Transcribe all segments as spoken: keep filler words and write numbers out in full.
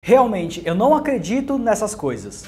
Realmente, eu não acredito nessas coisas.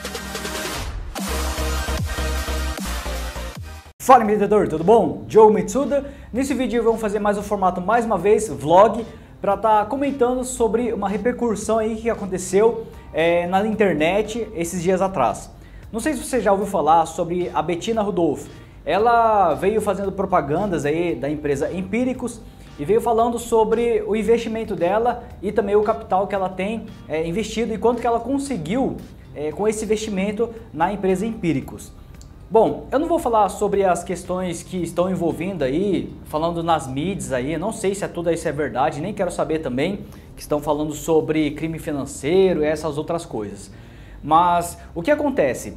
Fala, empreendedor, tudo bom? Diogo Mitsuda. Nesse vídeo vamos fazer mais um formato, mais uma vez, vlog, para estar tá comentando sobre uma repercussão aí que aconteceu é, na internet esses dias atrás. Não sei se você já ouviu falar sobre a Bettina Rudolph. Ela veio fazendo propagandas aí da empresa Empíricos e veio falando sobre o investimento dela e também o capital que ela tem é, investido e quanto que ela conseguiu é, com esse investimento na empresa Empíricos. Bom, eu não vou falar sobre as questões que estão envolvendo aí, falando nas mídias aí, não sei se é tudo isso é verdade, nem quero saber também, que estão falando sobre crime financeiro e essas outras coisas. Mas o que acontece?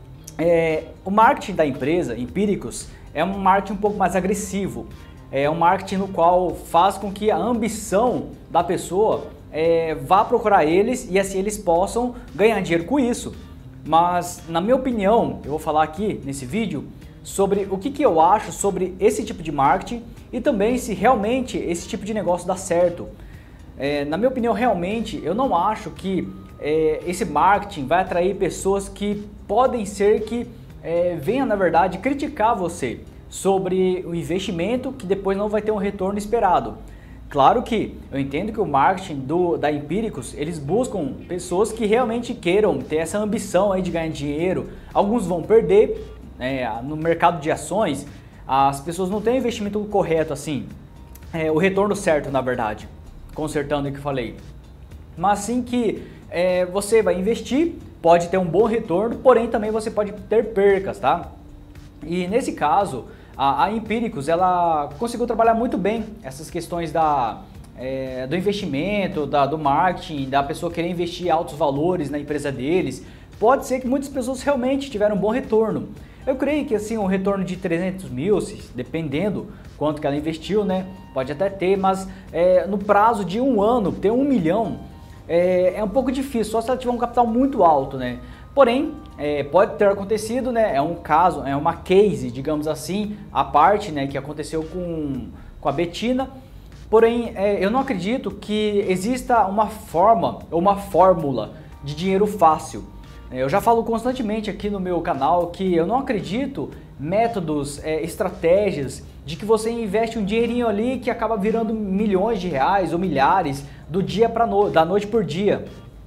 É, o marketing da empresa Empíricos é um marketing um pouco mais agressivo. É um marketing no qual faz com que a ambição da pessoa é, vá procurar eles e assim eles possam ganhar dinheiro com isso. Mas, na minha opinião, eu vou falar aqui nesse vídeo sobre o que, que eu acho sobre esse tipo de marketing e também se realmente esse tipo de negócio dá certo. É, na minha opinião, realmente, eu não acho que é, esse marketing vai atrair pessoas que podem ser que é, venham, na verdade, criticar você sobre o investimento que depois não vai ter um retorno esperado. Claro que eu entendo que o marketing do, da Empíricos, eles buscam pessoas que realmente queiram ter essa ambição aí de ganhar dinheiro. Alguns vão perder, né, no mercado de ações, as pessoas não têm o investimento correto assim, é, o retorno certo na verdade, consertando o que eu falei. Mas sim que é, você vai investir, pode ter um bom retorno, porém também você pode ter percas, tá? E nesse caso, a, a Empíricos, ela conseguiu trabalhar muito bem essas questões da, é, do investimento, da, do marketing, da pessoa querer investir altos valores na empresa deles. Pode ser que muitas pessoas realmente tiveram um bom retorno. Eu creio que assim um retorno de trezentos mil, dependendo quanto que ela investiu, né? Pode até ter, mas é, no prazo de um ano, ter um milhão é, é um pouco difícil, só se ela tiver um capital muito alto, né? Porém, é, pode ter acontecido, né? É um caso, é uma case, digamos assim, a parte, né, que aconteceu com, com a Bettina. Porém, é, eu não acredito que exista uma forma ou uma fórmula de dinheiro fácil. Eu já falo constantemente aqui no meu canal que eu não acredito métodos, é, estratégias de que você investe um dinheirinho ali que acaba virando milhões de reais ou milhares do dia para no, da noite por dia.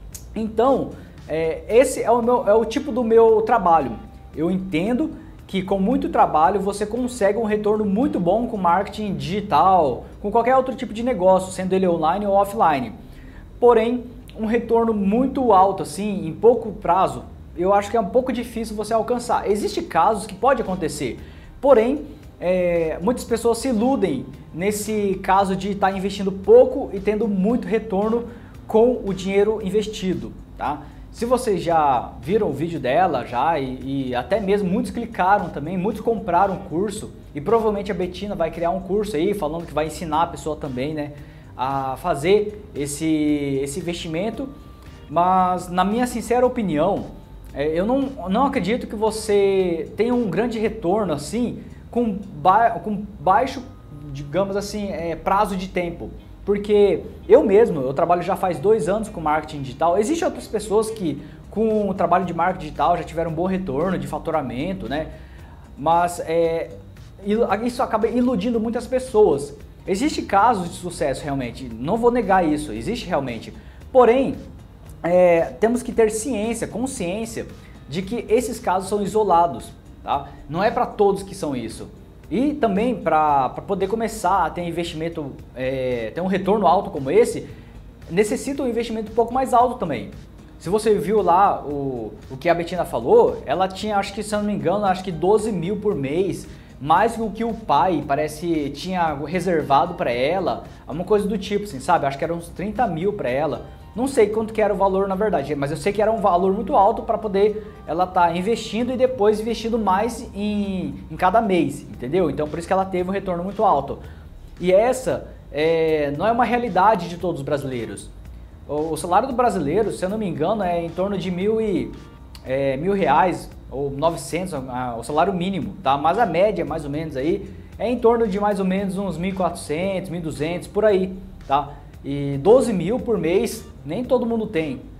Então, É, esse é o, meu, é o tipo do meu trabalho. Eu entendo que com muito trabalho você consegue um retorno muito bom com marketing digital, com qualquer outro tipo de negócio, sendo ele online ou offline. Porém, um retorno muito alto assim, em pouco prazo, eu acho que é um pouco difícil você alcançar. Existem casos que pode acontecer, porém, é, muitas pessoas se iludem nesse caso de estar investindo pouco e tendo muito retorno com o dinheiro investido, tá? Se vocês já viram o vídeo dela já e, e até mesmo muitos clicaram também, muitos compraram o curso e provavelmente a Bettina vai criar um curso aí falando que vai ensinar a pessoa também, né, a fazer esse, esse investimento. Mas na minha sincera opinião, é, eu não, não acredito que você tenha um grande retorno assim com, ba com baixo, digamos assim, é, prazo de tempo. Porque eu mesmo, eu trabalho já faz dois anos com marketing digital. Existem outras pessoas que com o trabalho de marketing digital já tiveram um bom retorno de faturamento, né? Mas é, isso acaba iludindo muitas pessoas. Existem casos de sucesso realmente, não vou negar isso, existe realmente. Porém, é, temos que ter ciência, consciência de que esses casos são isolados, tá? Não é para todos que são isso. E também para poder começar a ter investimento, é, ter um retorno alto como esse, necessita um investimento um pouco mais alto também. Se você viu lá o, o que a Bettina falou, ela tinha, acho que se eu não me engano, acho que doze mil por mês, mais do que o pai parece tinha reservado para ela, uma coisa do tipo, assim, sabe? Acho que eram uns trinta mil para ela. Não sei quanto que era o valor na verdade, mas eu sei que era um valor muito alto para poder ela estar tá investindo e depois investindo mais em, em cada mês, entendeu? Então por isso que ela teve um retorno muito alto. E essa é, não é uma realidade de todos os brasileiros. O, o salário do brasileiro, se eu não me engano, é em torno de mil, e, é, mil reais ou novecentos, o salário mínimo, tá? Mas a média mais ou menos aí é em torno de mais ou menos uns mil e quatrocentos, mil e duzentos por aí, tá? E doze mil por mês nem todo mundo tem,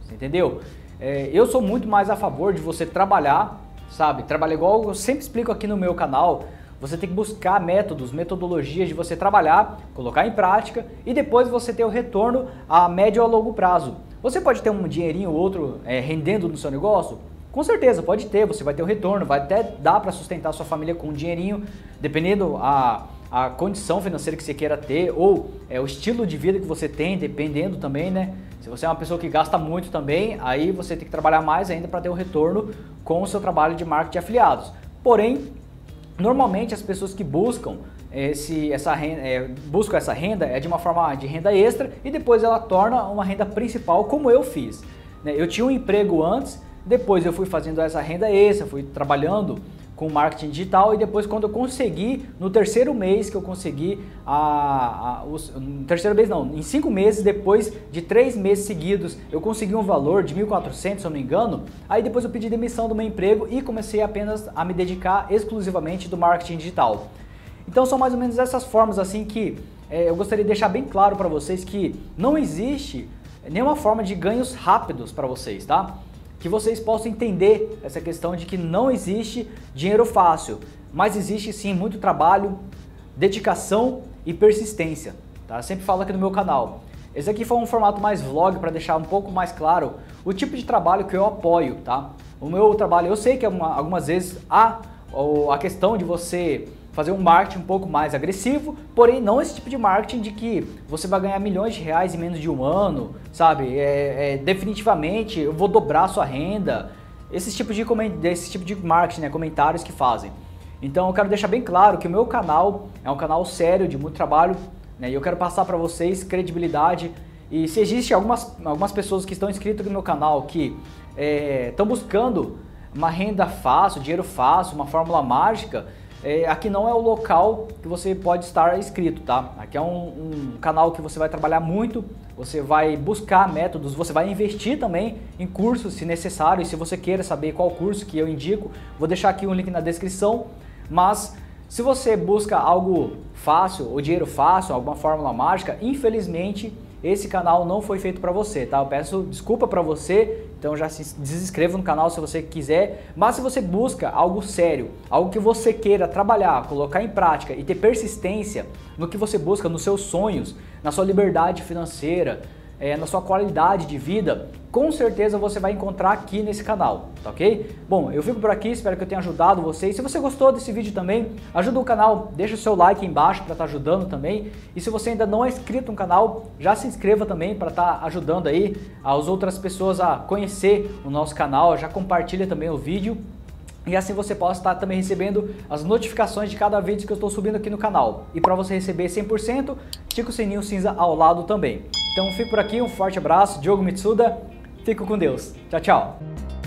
entendeu? É, eu sou muito mais a favor de você trabalhar, sabe? Trabalhar igual eu sempre explico aqui no meu canal. Você tem que buscar métodos, metodologias de você trabalhar, colocar em prática e depois você ter o retorno a médio ou a longo prazo. Você pode ter um dinheirinho ou outro é, rendendo no seu negócio? Com certeza, pode ter, você vai ter um retorno, vai até dar para sustentar a sua família com um dinheirinho, dependendo a, a condição financeira que você queira ter ou é, o estilo de vida que você tem, dependendo também, né? Se você é uma pessoa que gasta muito também, aí você tem que trabalhar mais ainda para ter um retorno com o seu trabalho de marketing de afiliados. Porém, normalmente as pessoas que buscam esse, essa renda, é, buscam essa renda é de uma forma de renda extra e depois ela torna uma renda principal, como eu fiz. Né? Eu tinha um emprego antes, depois eu fui fazendo essa renda extra, fui trabalhando com marketing digital e depois quando eu consegui, no terceiro mês que eu consegui, a, a, os, no terceiro mês não, em cinco meses, depois de três meses seguidos, eu consegui um valor de mil e quatrocentos, se eu não me engano, aí depois eu pedi demissão do meu emprego e comecei apenas a me dedicar exclusivamente do marketing digital. Então são mais ou menos essas formas assim que é, eu gostaria de deixar bem claro para vocês que não existe nenhuma forma de ganhos rápidos para vocês, tá? Que vocês possam entender essa questão de que não existe dinheiro fácil, mas existe sim muito trabalho, dedicação e persistência, tá? Eu sempre falo aqui no meu canal. Esse aqui foi um formato mais vlog para deixar um pouco mais claro o tipo de trabalho que eu apoio, tá? O meu trabalho, eu sei que uma, algumas vezes há a questão de você fazer um marketing um pouco mais agressivo, porém não esse tipo de marketing de que você vai ganhar milhões de reais em menos de um ano, sabe? É, é, definitivamente eu vou dobrar a sua renda, esse tipo de, esse tipo de marketing, né? Comentários que fazem. Então eu quero deixar bem claro que o meu canal é um canal sério, de muito trabalho, né? E eu quero passar para vocês credibilidade. E se existe algumas, algumas pessoas que estão inscritas no meu canal que estão é, buscando uma renda fácil, dinheiro fácil, uma fórmula mágica, É, aqui não é o local que você pode estar inscrito, tá? Aqui é um, um canal que você vai trabalhar muito, você vai buscar métodos, você vai investir também em cursos se necessário, e se você queira saber qual curso que eu indico, vou deixar aqui um link na descrição, mas se você busca algo fácil, ou dinheiro fácil, alguma fórmula mágica, infelizmente esse canal não foi feito para você, tá? Eu peço desculpa para você, então já se desinscreva no canal se você quiser, mas se você busca algo sério, algo que você queira trabalhar, colocar em prática e ter persistência no que você busca, nos seus sonhos, na sua liberdade financeira, é, na sua qualidade de vida, com certeza você vai encontrar aqui nesse canal, tá ok? Bom, eu fico por aqui, espero que eu tenha ajudado vocês. Se você gostou desse vídeo também, ajuda o canal, deixa o seu like aí embaixo para estar ajudando também. E se você ainda não é inscrito no canal, já se inscreva também para estar ajudando aí as outras pessoas a conhecer o nosso canal, já compartilha também o vídeo. E assim você possa estar também recebendo as notificações de cada vídeo que eu estou subindo aqui no canal. E para você receber cem por cento, tica o sininho cinza ao lado também. Então fico por aqui, um forte abraço, Diogo Mitsuda, fico com Deus, tchau, tchau!